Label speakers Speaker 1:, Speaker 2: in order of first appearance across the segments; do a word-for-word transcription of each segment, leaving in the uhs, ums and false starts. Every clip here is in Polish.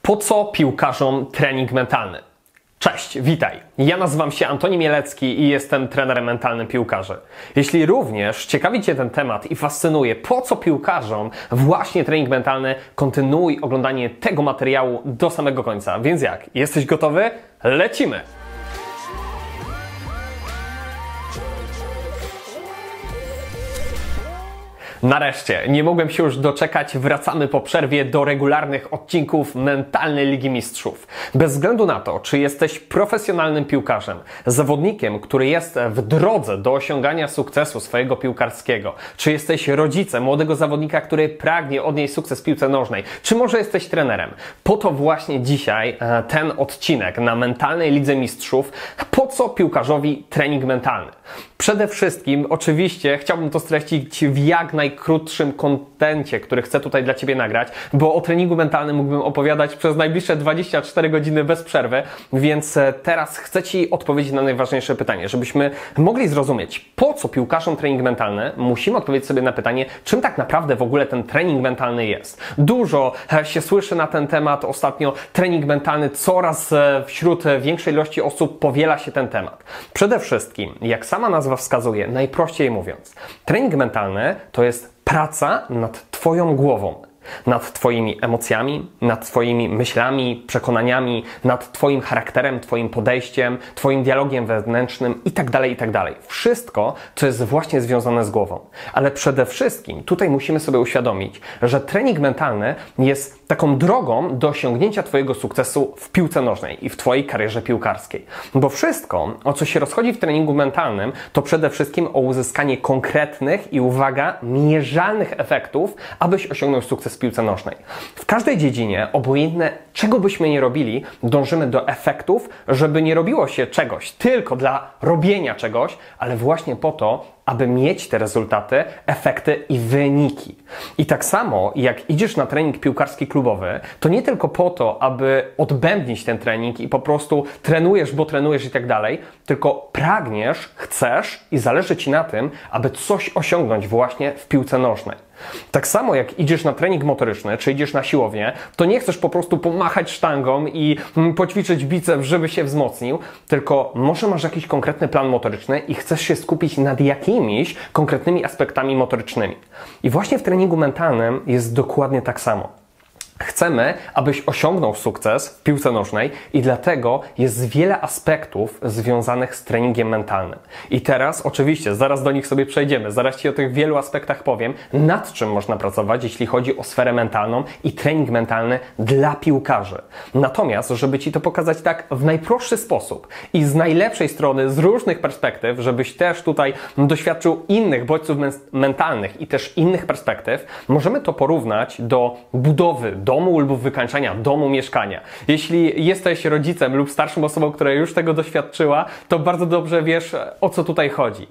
Speaker 1: Po co piłkarzom trening mentalny? Cześć, witaj. Ja nazywam się Antoni Mielecki i jestem trenerem mentalnym piłkarzy. Jeśli również ciekawi Cię ten temat i fascynuje, po co piłkarzom właśnie trening mentalny, kontynuuj oglądanie tego materiału do samego końca. Więc jak? Jesteś gotowy? Lecimy! Nareszcie, nie mogłem się już doczekać, wracamy po przerwie do regularnych odcinków Mentalnej Ligi Mistrzów. Bez względu na to, czy jesteś profesjonalnym piłkarzem, zawodnikiem, który jest w drodze do osiągania sukcesu swojego piłkarskiego, czy jesteś rodzicem młodego zawodnika, który pragnie odnieść sukces w piłce nożnej, czy może jesteś trenerem, po to właśnie dzisiaj ten odcinek na Mentalnej Lidze Mistrzów. Po co piłkarzowi trening mentalny? Przede wszystkim, oczywiście, chciałbym to streścić w jak najkrótszym kontencie, który chcę tutaj dla Ciebie nagrać, bo o treningu mentalnym mógłbym opowiadać przez najbliższe dwadzieścia cztery godziny bez przerwy, więc teraz chcę Ci odpowiedzieć na najważniejsze pytanie. Żebyśmy mogli zrozumieć, po co piłkarzom trening mentalny, musimy odpowiedzieć sobie na pytanie, czym tak naprawdę w ogóle ten trening mentalny jest. Dużo się słyszy na ten temat ostatnio, trening mentalny, coraz wśród większej ilości osób powiela się ten temat. Przede wszystkim, jak sama nazwa wskazuje, najprościej mówiąc, trening mentalny to jest praca nad Twoją głową, nad Twoimi emocjami, nad Twoimi myślami, przekonaniami, nad Twoim charakterem, Twoim podejściem, Twoim dialogiem wewnętrznym itd., itd. Wszystko, co jest właśnie związane z głową. Ale przede wszystkim tutaj musimy sobie uświadomić, że trening mentalny jest taką drogą do osiągnięcia Twojego sukcesu w piłce nożnej i w Twojej karierze piłkarskiej. Bo wszystko, o co się rozchodzi w treningu mentalnym, to przede wszystkim o uzyskanie konkretnych i, uwaga, mierzalnych efektów, abyś osiągnął sukces w piłce nożnej. W każdej dziedzinie, obojętne czego byśmy nie robili, dążymy do efektów, żeby nie robiło się czegoś tylko dla robienia czegoś, ale właśnie po to, aby mieć te rezultaty, efekty i wyniki. I tak samo jak idziesz na trening piłkarski klubowy, to nie tylko po to, aby odbębnić ten trening i po prostu trenujesz, bo trenujesz i tak dalej, tylko pragniesz, chcesz i zależy Ci na tym, aby coś osiągnąć właśnie w piłce nożnej. Tak samo jak idziesz na trening motoryczny, czy idziesz na siłownię, to nie chcesz po prostu pomachać sztangą i poćwiczyć biceps, żeby się wzmocnił, tylko może masz jakiś konkretny plan motoryczny i chcesz się skupić nad jakimiś konkretnymi aspektami motorycznymi. I właśnie w treningu mentalnym jest dokładnie tak samo. Chcemy, abyś osiągnął sukces w piłce nożnej i dlatego jest wiele aspektów związanych z treningiem mentalnym. I teraz oczywiście, zaraz do nich sobie przejdziemy, zaraz Ci o tych wielu aspektach powiem, nad czym można pracować, jeśli chodzi o sferę mentalną i trening mentalny dla piłkarzy. Natomiast, żeby Ci to pokazać tak w najprostszy sposób i z najlepszej strony, z różnych perspektyw, żebyś też tutaj doświadczył innych bodźców mentalnych i też innych perspektyw, możemy to porównać do budowy domu lub wykańczania domu, mieszkania. Jeśli jesteś rodzicem lub starszą osobą, która już tego doświadczyła, to bardzo dobrze wiesz, o co tutaj chodzi.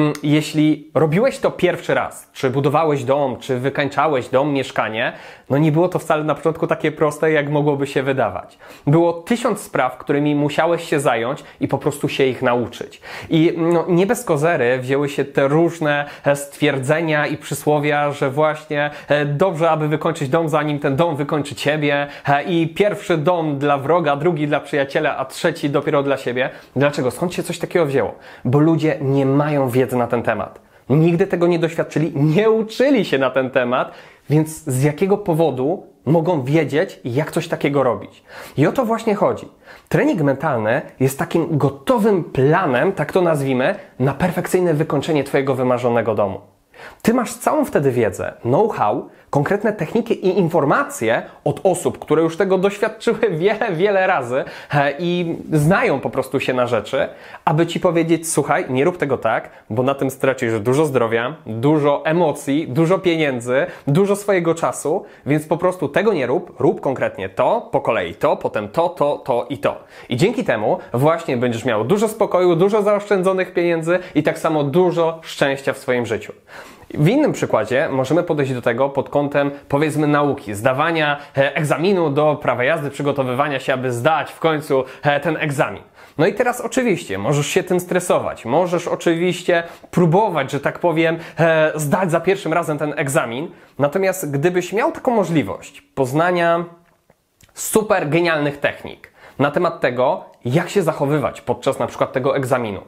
Speaker 1: Jeśli robiłeś to pierwszy raz, czy budowałeś dom, czy wykańczałeś dom, mieszkanie, no nie było to wcale na początku takie proste, jak mogłoby się wydawać. Było tysiąc spraw, którymi musiałeś się zająć i po prostu się ich nauczyć. I no, nie bez kozery wzięły się te różne stwierdzenia i przysłowia, że właśnie dobrze, aby wykończyć dom, zanim ten dom wykończy Ciebie, i pierwszy dom dla wroga, drugi dla przyjaciela, a trzeci dopiero dla siebie. Dlaczego? Skąd się coś takiego wzięło? Bo ludzie nie mają wiedzy na ten temat. Nigdy tego nie doświadczyli, nie uczyli się na ten temat, więc z jakiego powodu mogą wiedzieć, jak coś takiego robić? I o to właśnie chodzi. Trening mentalny jest takim gotowym planem, tak to nazwijmy, na perfekcyjne wykończenie Twojego wymarzonego domu. Ty masz całą wtedy wiedzę, know-how, konkretne techniki i informacje od osób, które już tego doświadczyły wiele, wiele razy i znają po prostu się na rzeczy, aby Ci powiedzieć, słuchaj, nie rób tego tak, bo na tym stracisz dużo zdrowia, dużo emocji, dużo pieniędzy, dużo swojego czasu, więc po prostu tego nie rób, rób konkretnie to, po kolei to, potem to, to, to i to. I dzięki temu właśnie będziesz miał dużo spokoju, dużo zaoszczędzonych pieniędzy i tak samo dużo szczęścia w swoim życiu. W innym przykładzie możemy podejść do tego pod kątem, powiedzmy, nauki, zdawania egzaminu do prawa jazdy, przygotowywania się, aby zdać w końcu ten egzamin. No i teraz oczywiście możesz się tym stresować, możesz oczywiście próbować, że tak powiem, zdać za pierwszym razem ten egzamin, natomiast gdybyś miał taką możliwość poznania super genialnych technik na temat tego, jak się zachowywać podczas na przykład tego egzaminu.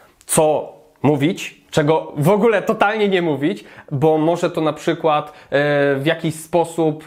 Speaker 1: Co mówić, czego w ogóle totalnie nie mówić, bo może to na przykład e, w jakiś sposób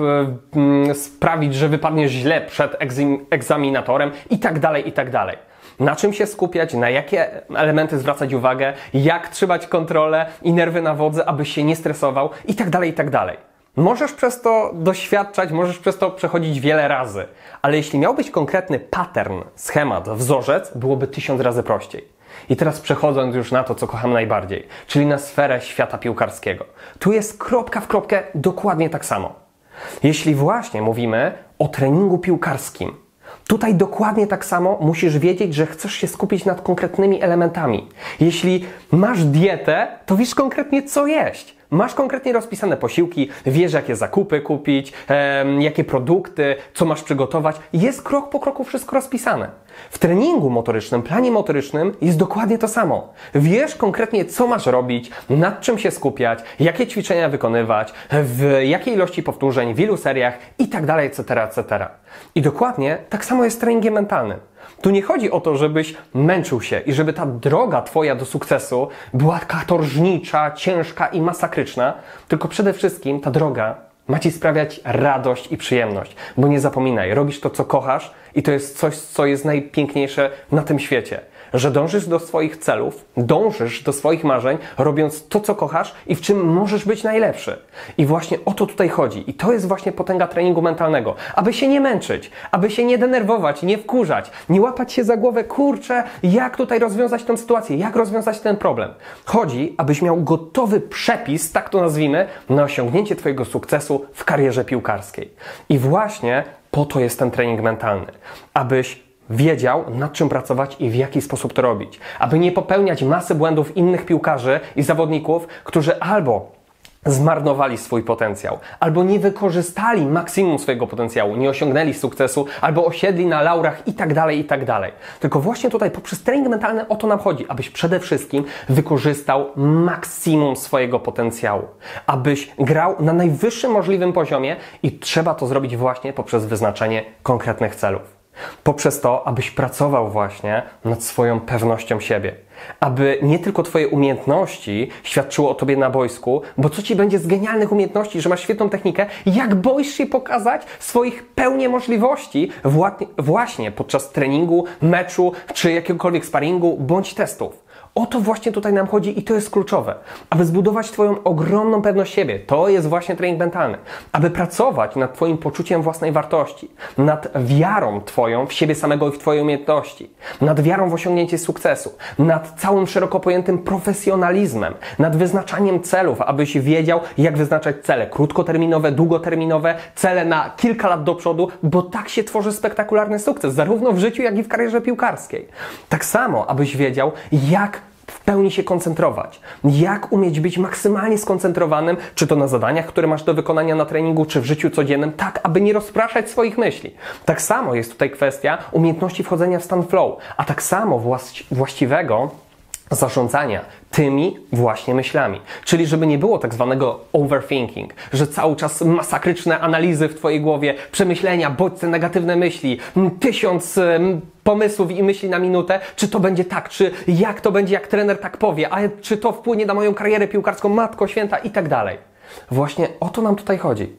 Speaker 1: e, sprawić, że wypadniesz źle przed egzaminatorem i tak dalej, i tak dalej. Na czym się skupiać, na jakie elementy zwracać uwagę, jak trzymać kontrolę i nerwy na wodzy, aby się nie stresował i tak dalej, i tak dalej. Możesz przez to doświadczać, możesz przez to przechodzić wiele razy, ale jeśli miałbyś konkretny pattern, schemat, wzorzec, byłoby tysiąc razy prościej. I teraz przechodząc już na to, co kocham najbardziej, czyli na sferę świata piłkarskiego. Tu jest kropka w kropkę dokładnie tak samo. Jeśli właśnie mówimy o treningu piłkarskim, tutaj dokładnie tak samo musisz wiedzieć, że chcesz się skupić nad konkretnymi elementami. Jeśli masz dietę, to wiesz konkretnie, co jeść. Masz konkretnie rozpisane posiłki, wiesz, jakie zakupy kupić, e, jakie produkty, co masz przygotować. Jest krok po kroku wszystko rozpisane. W treningu motorycznym, planie motorycznym jest dokładnie to samo. Wiesz konkretnie, co masz robić, nad czym się skupiać, jakie ćwiczenia wykonywać, w jakiej ilości powtórzeń, w ilu seriach i tak dalej, et cetera, et cetera. I dokładnie tak samo jest z treningiem mentalnym. Tu nie chodzi o to, żebyś męczył się i żeby ta droga Twoja do sukcesu była katorżnicza, ciężka i masakryczna, tylko przede wszystkim ta droga ma Ci sprawiać radość i przyjemność. Bo nie zapominaj, robisz to, co kochasz i to jest coś, co jest najpiękniejsze na tym świecie. Że dążysz do swoich celów, dążysz do swoich marzeń, robiąc to, co kochasz i w czym możesz być najlepszy. I właśnie o to tutaj chodzi. I to jest właśnie potęga treningu mentalnego. Aby się nie męczyć, aby się nie denerwować, nie wkurzać, nie łapać się za głowę, kurczę, jak tutaj rozwiązać tę sytuację, jak rozwiązać ten problem. Chodzi, abyś miał gotowy przepis, tak to nazwijmy, na osiągnięcie Twojego sukcesu w karierze piłkarskiej. I właśnie po to jest ten trening mentalny. Abyś wiedział, nad czym pracować i w jaki sposób to robić. Aby nie popełniać masy błędów innych piłkarzy i zawodników, którzy albo zmarnowali swój potencjał, albo nie wykorzystali maksimum swojego potencjału, nie osiągnęli sukcesu, albo osiedli na laurach i tak dalej, i tak dalej. Tylko właśnie tutaj poprzez trening mentalny o to nam chodzi, abyś przede wszystkim wykorzystał maksimum swojego potencjału, abyś grał na najwyższym możliwym poziomie i trzeba to zrobić właśnie poprzez wyznaczenie konkretnych celów. Poprzez to, abyś pracował właśnie nad swoją pewnością siebie. Aby nie tylko Twoje umiejętności świadczyły o Tobie na boisku, bo co Ci będzie z genialnych umiejętności, że masz świetną technikę, jak boisz się pokazać swoich pełnię możliwości właśnie podczas treningu, meczu, czy jakiegokolwiek sparingu, bądź testów. O to właśnie tutaj nam chodzi i to jest kluczowe. Aby zbudować Twoją ogromną pewność siebie, to jest właśnie trening mentalny. Aby pracować nad Twoim poczuciem własnej wartości, nad wiarą Twoją w siebie samego i w Twoje umiejętności, nad wiarą w osiągnięcie sukcesu, nad całym szeroko pojętym profesjonalizmem, nad wyznaczaniem celów, abyś wiedział, jak wyznaczać cele krótkoterminowe, długoterminowe, cele na kilka lat do przodu, bo tak się tworzy spektakularny sukces, zarówno w życiu, jak i w karierze piłkarskiej. Tak samo, abyś wiedział, jak w pełni się koncentrować. Jak umieć być maksymalnie skoncentrowanym, czy to na zadaniach, które masz do wykonania na treningu, czy w życiu codziennym, tak, aby nie rozpraszać swoich myśli. Tak samo jest tutaj kwestia umiejętności wchodzenia w stan flow, a tak samo właści- właściwego zarządzania tymi właśnie myślami. Czyli żeby nie było tak zwanego overthinking, że cały czas masakryczne analizy w Twojej głowie, przemyślenia, bodźce, negatywne myśli, tysiąc um, pomysłów i myśli na minutę, czy to będzie tak, czy jak to będzie, jak trener tak powie, a czy to wpłynie na moją karierę piłkarską, Matko Święta i tak dalej. Właśnie o to nam tutaj chodzi.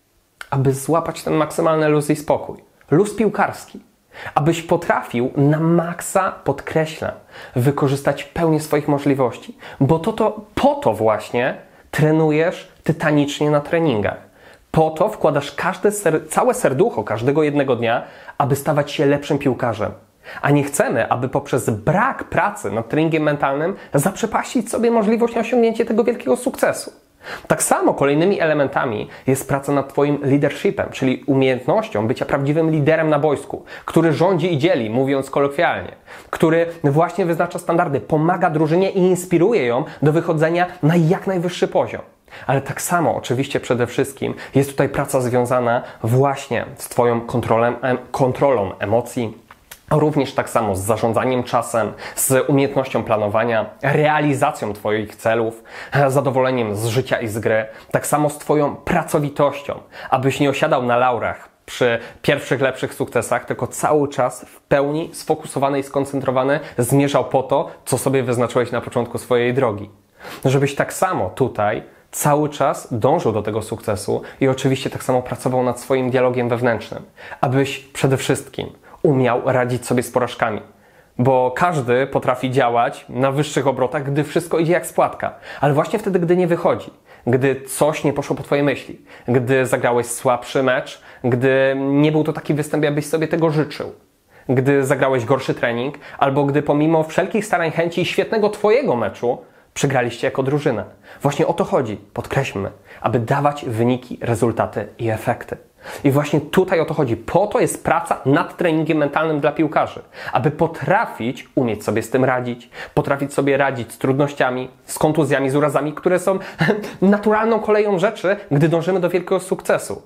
Speaker 1: Aby złapać ten maksymalny luz i spokój. Luz piłkarski. Abyś potrafił na maksa, podkreślam, wykorzystać pełnię swoich możliwości. Bo to, to po to właśnie trenujesz tytanicznie na treningach. Po to wkładasz każde ser, całe serducho każdego jednego dnia, aby stawać się lepszym piłkarzem. A nie chcemy, aby poprzez brak pracy nad treningiem mentalnym zaprzepaścić sobie możliwość na osiągnięcie tego wielkiego sukcesu. Tak samo kolejnymi elementami jest praca nad Twoim leadershipem, czyli umiejętnością bycia prawdziwym liderem na boisku, który rządzi i dzieli, mówiąc kolokwialnie, który właśnie wyznacza standardy, pomaga drużynie i inspiruje ją do wychodzenia na jak najwyższy poziom. Ale tak samo oczywiście przede wszystkim jest tutaj praca związana właśnie z Twoją kontrolą, kontrolą emocji, również tak samo z zarządzaniem czasem, z umiejętnością planowania, realizacją Twoich celów, zadowoleniem z życia i z gry, tak samo z Twoją pracowitością, abyś nie osiadał na laurach przy pierwszych, lepszych sukcesach, tylko cały czas w pełni sfokusowany i skoncentrowany zmierzał po to, co sobie wyznaczyłeś na początku swojej drogi. Żebyś tak samo tutaj cały czas dążył do tego sukcesu i oczywiście tak samo pracował nad swoim dialogiem wewnętrznym, abyś przede wszystkim umiał radzić sobie z porażkami. Bo każdy potrafi działać na wyższych obrotach, gdy wszystko idzie jak z płatka. Ale właśnie wtedy, gdy nie wychodzi, gdy coś nie poszło po twojej myśli, gdy zagrałeś słabszy mecz, gdy nie był to taki występ, jakbyś sobie tego życzył, gdy zagrałeś gorszy trening, albo gdy pomimo wszelkich starań, chęci i świetnego twojego meczu przegraliście jako drużyna. Właśnie o to chodzi, podkreślmy, aby dawać wyniki, rezultaty i efekty. I właśnie tutaj o to chodzi. Po to jest praca nad treningiem mentalnym dla piłkarzy. Aby potrafić umieć sobie z tym radzić, potrafić sobie radzić z trudnościami, z kontuzjami, z urazami, które są naturalną koleją rzeczy, gdy dążymy do wielkiego sukcesu.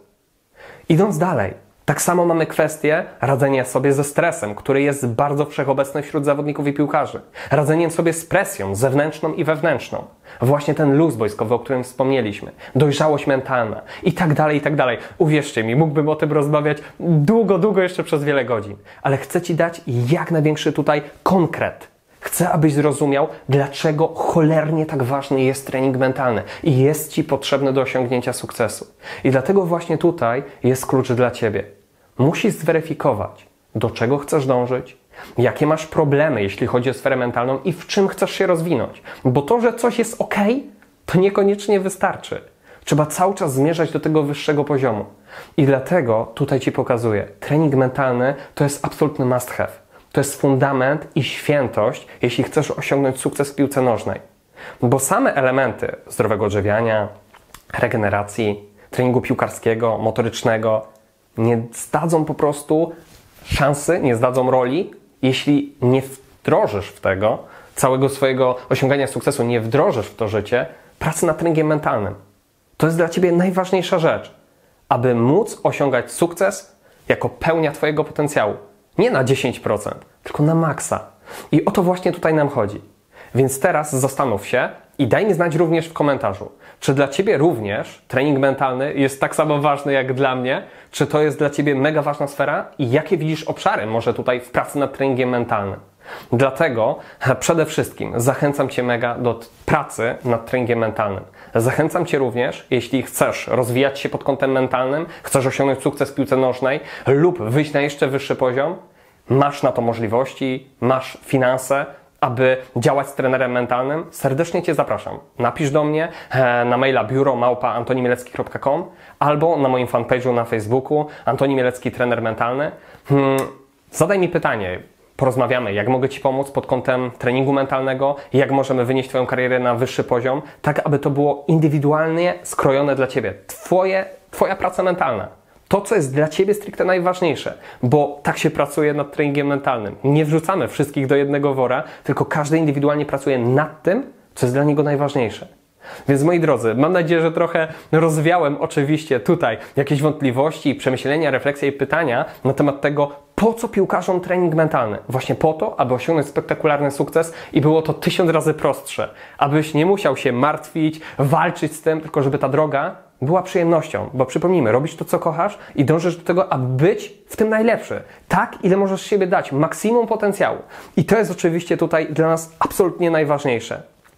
Speaker 1: Idąc dalej, tak samo mamy kwestię radzenia sobie ze stresem, który jest bardzo wszechobecny wśród zawodników i piłkarzy. Radzeniem sobie z presją zewnętrzną i wewnętrzną. Właśnie ten luz wojskowy, o którym wspomnieliśmy. Dojrzałość mentalna i tak dalej, i tak dalej. Uwierzcie mi, mógłbym o tym rozmawiać długo, długo jeszcze przez wiele godzin. Ale chcę Ci dać jak największy tutaj konkret. Chcę, abyś zrozumiał, dlaczego cholernie tak ważny jest trening mentalny i jest Ci potrzebny do osiągnięcia sukcesu. I dlatego właśnie tutaj jest klucz dla Ciebie. Musisz zweryfikować, do czego chcesz dążyć, jakie masz problemy, jeśli chodzi o sferę mentalną i w czym chcesz się rozwinąć. Bo to, że coś jest ok, to niekoniecznie wystarczy. Trzeba cały czas zmierzać do tego wyższego poziomu. I dlatego tutaj Ci pokazuję, trening mentalny to jest absolutny must have. To jest fundament i świętość, jeśli chcesz osiągnąć sukces w piłce nożnej. Bo same elementy zdrowego odżywiania, regeneracji, treningu piłkarskiego, motorycznego nie zdadzą po prostu szansy, nie zdadzą roli, jeśli nie wdrożysz w tego całego swojego osiągania sukcesu, nie wdrożysz w to życie pracy nad treningiem mentalnym. To jest dla Ciebie najważniejsza rzecz, aby móc osiągać sukces jako pełnia Twojego potencjału. Nie na dziesięć procent, tylko na maksa. I o to właśnie tutaj nam chodzi. Więc teraz zastanów się i daj mi znać również w komentarzu, czy dla Ciebie również trening mentalny jest tak samo ważny jak dla mnie, czy to jest dla Ciebie mega ważna sfera i jakie widzisz obszary może tutaj w pracy nad treningiem mentalnym. Dlatego przede wszystkim zachęcam Cię mega do pracy nad treningiem mentalnym. Zachęcam Cię również, jeśli chcesz rozwijać się pod kątem mentalnym, chcesz osiągnąć sukces w piłce nożnej lub wyjść na jeszcze wyższy poziom, masz na to możliwości, masz finanse, aby działać z trenerem mentalnym, serdecznie Cię zapraszam. Napisz do mnie na maila biuro małpa antoni mielecki kropka com albo na moim fanpage'u na Facebooku Antoni Mielecki, trener mentalny. Hmm, zadaj mi pytanie. Porozmawiamy, jak mogę Ci pomóc pod kątem treningu mentalnego, jak możemy wynieść Twoją karierę na wyższy poziom, tak aby to było indywidualnie skrojone dla Ciebie. Twoje, Twoja praca mentalna. To, co jest dla Ciebie stricte najważniejsze, bo tak się pracuje nad treningiem mentalnym. Nie wrzucamy wszystkich do jednego wora, tylko każdy indywidualnie pracuje nad tym, co jest dla niego najważniejsze. Więc moi drodzy, mam nadzieję, że trochę rozwiałem oczywiście tutaj jakieś wątpliwości, przemyślenia, refleksje i pytania na temat tego, po co piłkarzom trening mentalny? Właśnie po to, aby osiągnąć spektakularny sukces i było to tysiąc razy prostsze. Abyś nie musiał się martwić, walczyć z tym, tylko żeby ta droga była przyjemnością. Bo przypomnijmy, robisz to, co kochasz i dążysz do tego, aby być w tym najlepszy. Tak, ile możesz siebie dać, maksimum potencjału. I to jest oczywiście tutaj dla nas absolutnie najważniejsze.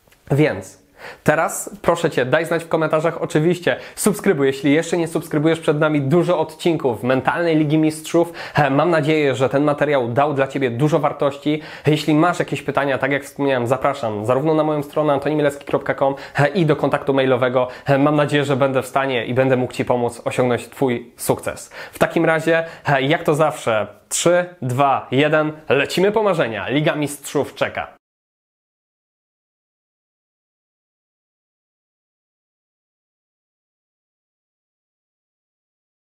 Speaker 1: Więc teraz proszę Cię, daj znać w komentarzach, oczywiście subskrybuj, jeśli jeszcze nie subskrybujesz, przed nami dużo odcinków Mentalnej Ligi Mistrzów. Mam nadzieję, że ten materiał dał dla Ciebie dużo wartości. Jeśli masz jakieś pytania, tak jak wspomniałem, zapraszam zarówno na moją stronę antoni mielecki kropka com i do kontaktu mailowego. Mam nadzieję, że będę w stanie i będę mógł Ci pomóc osiągnąć Twój sukces. W takim razie, jak to zawsze, trzy, dwa, jeden, lecimy po marzenia. Liga Mistrzów czeka.